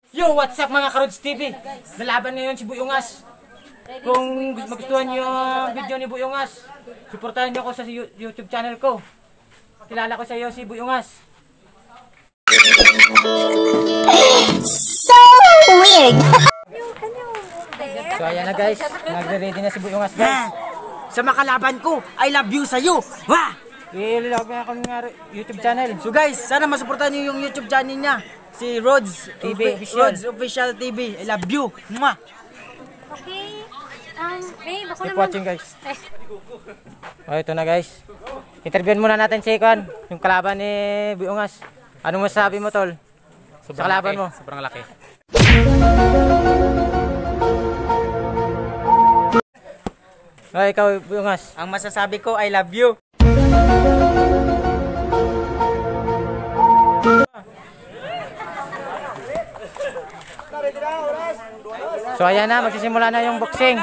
Yo, what's up mga Karods TV? Lalaban ngayon si Buyungas. Kung magustuhan niyo yung video ni Buyungas, suportahan niyo ako sa YouTube channel ko. Kilala ko sa iyo si Buyungas. So weird. So ayan na guys, nagre-ready na si Buyungas guys. Sa makalaban ko, I love you sa'yo. Wah! Ilalagay ako ng YouTube channel. So guys, sana masuportahan niyo yung YouTube channel niya. Si Rods TV Rods Official TV. I love you. Mwah! Okay. Babe, ako Keep naman. watching guys. Oh, ito na guys. Interviewin muna natin si Ikon, yung kalaban ni Buyungas. Anong masasabi mo tol? Sa kalaban mo? Sobrang laki. Oh, ikaw Buyungas. Ang masasabi ko, I love you. So ayan na, magsisimula na yung boxing.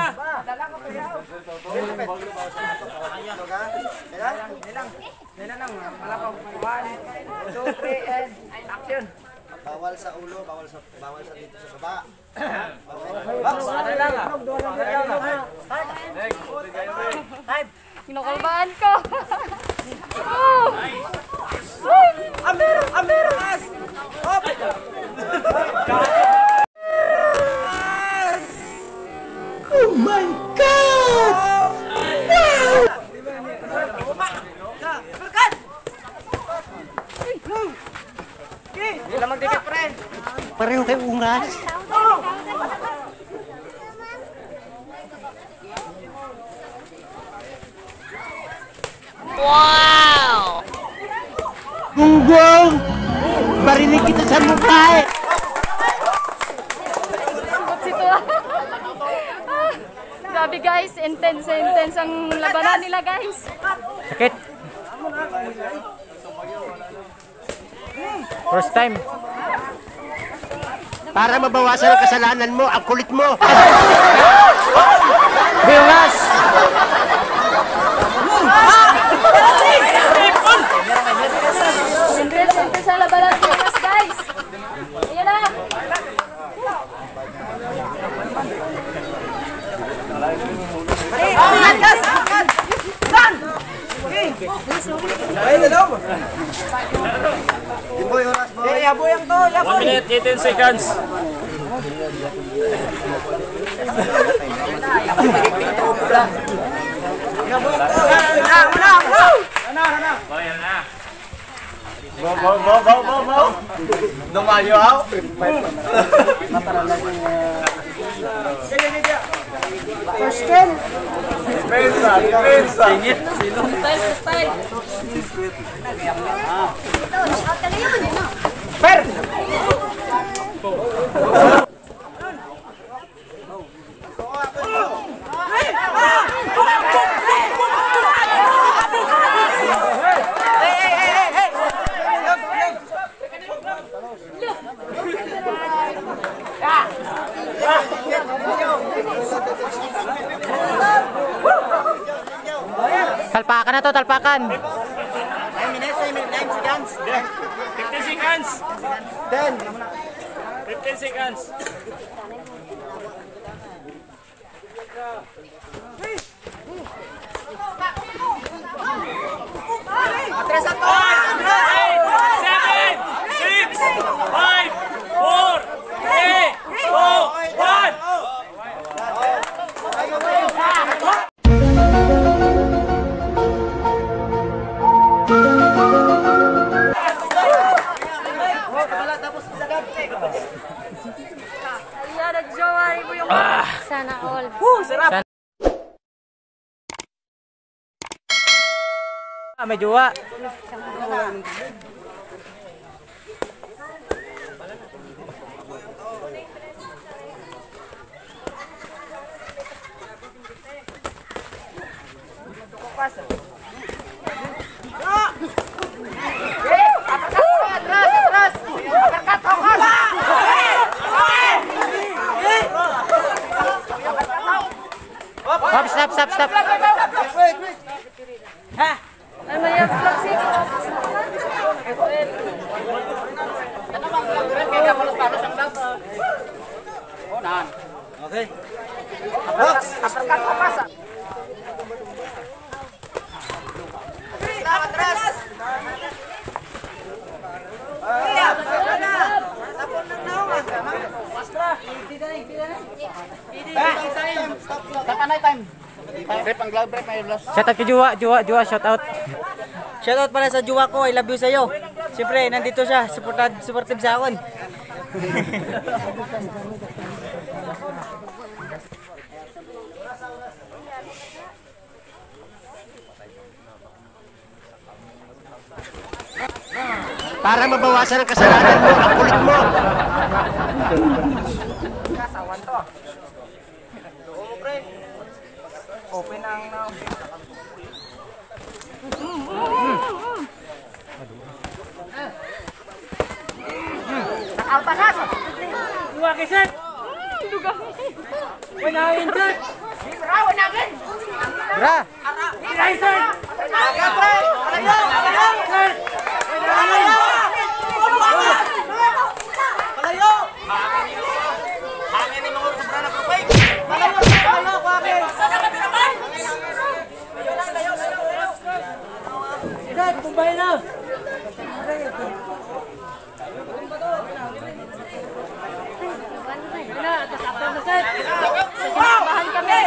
Bawal sa ulo, bawal sa dito sa baba. Kinukulbaan ko. Amerikas! Oh my God! Hindi lang magdikit friend. Pareho kayo ungas. Wow! Gunggong! Barinig kita sa mukha eh! Grabe guys, intense ang labanan nila guys. Sakit. First time. Para mabawasan ang kasalanan mo, ang kulit mo! Buyungas! Intense ang labanan nila guys. Ayan na. Yaboy ang to, 1 minute, 18 seconds. Talpakan na to, talpakan. 9 minutes, 9 seconds. 15 seconds. 15 seconds. Atras ato! 8, 7, 6, 5, 4, 3, 2, 1. Ayan, nag-jowa mo yung sana all. Sarap! May jowa. Stop. Ha? Ano yan? Flexing. Okay. Box! Shout out kay Juwa, shout out. Shoutout pala sa jowa ko, I love you sa'yo. Siyempre, nandito siya, supportive sa akin. Para mabawasan ang kasalanan mo, ang kulit mo. Luwakisan! Wanahin dyan! Bra! Ilahisan! Bumbay na! Bahan kami.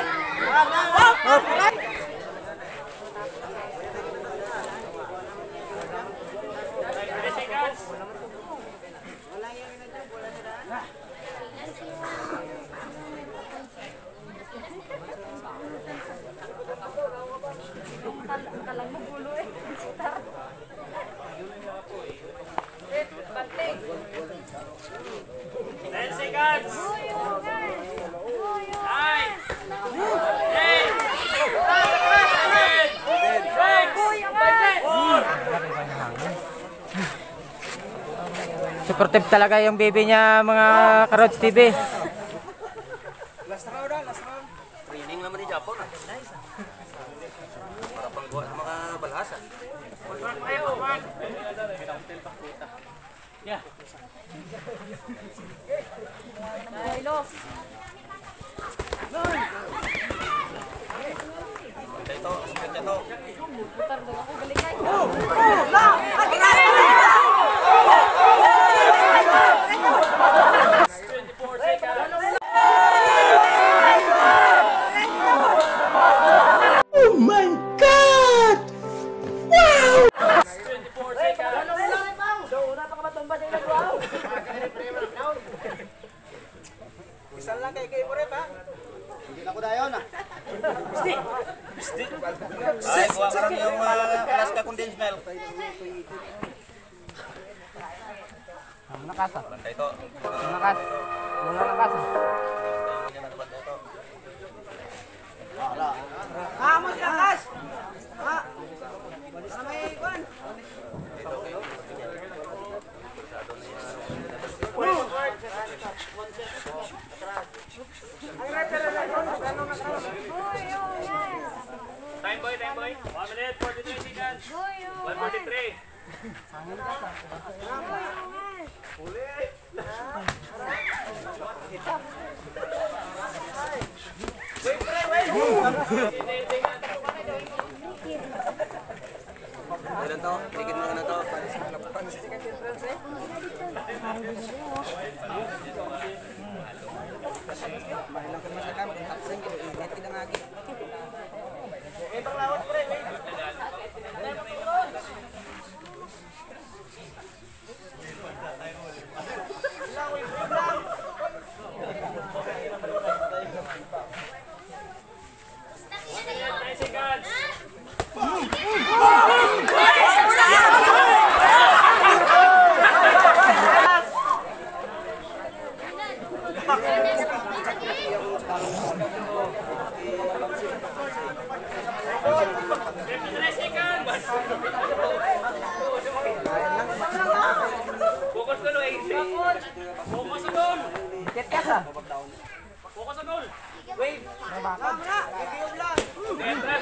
Supportive talaga yung baby niya, mga Karods TV. Training naman ni Japon. Para panggawa ng mga balhasa. Hindi na ko dayon ah. Bisti. Ay, kuha ka rin yung Alaska condensed milk. Nakasa. Bantay ito. Nakas. Wala nakasa. Amos nakas! Sa may kwan. Time boy. 1 minute, 43 seconds. 143. Ilan to? Tigil mo na to. Focus ka no, AC. Focus sa goal. Focus sa goal. Wave. Entras.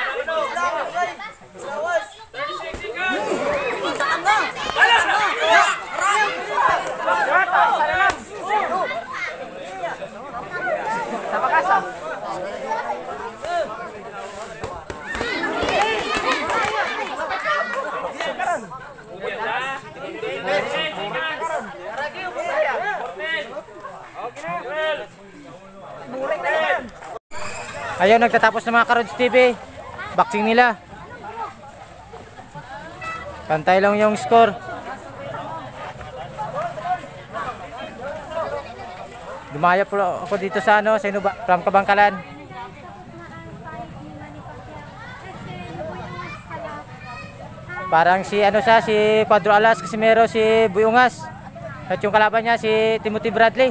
36 seconds. Ayun, nagtatapos ng mga Karods TV. Boxing nila. Pantay lang yung score. Dumaya po ako dito sa ano, sa Inuba, from Kabangkalan. Parang si ano siya, si Cuadro Alas, Casimero, si Buyungas. At yung kalaban niya si Timothy Bradley.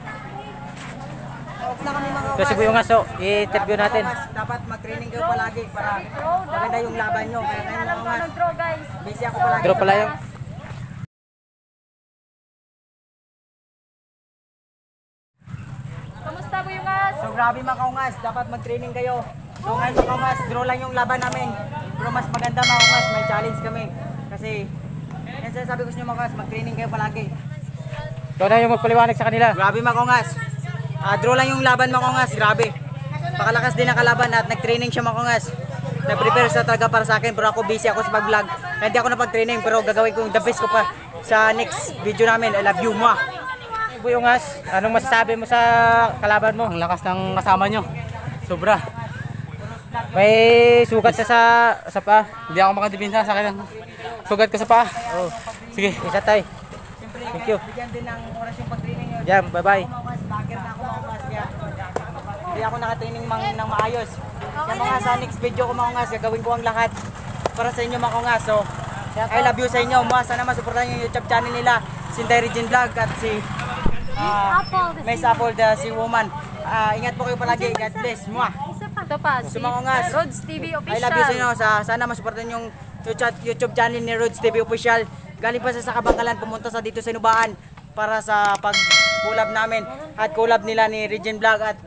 Na kami mga So si Buyungas, so i-interview natin. Dapat mag-training kayo palagi para maganda yung laban nyo. Kaya kayo mga ungas. Draw guys. Busy ako palagi. Draw pala yung Kamusta Buyungas? So grabe mga kaungas, dapat mag-training kayo. So ngayon mga kaungas, draw lang yung laban namin. Pero mas maganda mga kaungas, may challenge kami. Kasi, yan sinasabi ko sa inyo mga kaungas, mag-training kayo palagi. ikaw na yung magpaliwanag sa kanila. Grabe mga kaungas. Draw lang yung laban mga kaungas, grabe. Pakalakas din ang kalaban at nag-training siya mga kaungas. Nag-prepare sa talaga para sa akin, pero ako busy ako sa pag-vlog. Kaya hindi ako napag-training, pero gagawin ko yung the best ko pa sa next video namin. I love you, mwah! Buyungas, anong masasabi mo sa kalaban mo? Ang lakas ng kasama nyo. Sobra. May sugat siya sa paa. Hindi ako makadipinsa sa akin. Sugat ko sa paa. Oh, Sige. isa tay. Thank you. Bigyan din ng oras yung pag-training nyo. Yan, bye-bye. Mga kaungas, backer na ako mga kaungas. Kaya hindi ako nakatraining ng maayos. Kaya mga sa next video ko mga kaungas, gagawin ko ang lahat para sa inyo mga kaungas. So, I love you sa inyo. Sana masuportahan yung YouTube channel nila. Si Regine Vlog at si Miss Apple, si woman. Ingat po kayo palagi. God bless. Mwah! Ito pa, si mga ungas. Roads TV I Official. love you sa inyo. Sana masuportahan yung YouTube channel ni Roads TV Official. Galing pa sa Kabangkalan, pumunta sa dito sa Inubaan para sa pag-collab namin. At collab nila ni Regine Vlog at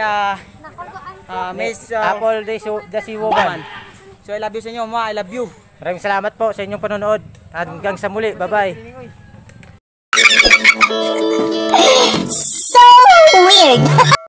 Miss Apple, the si woman. So I love you sa inyo. Mwah! I love you. Maraming salamat po sa inyong panonood. Hanggang sa muli. Bye-bye. So weird.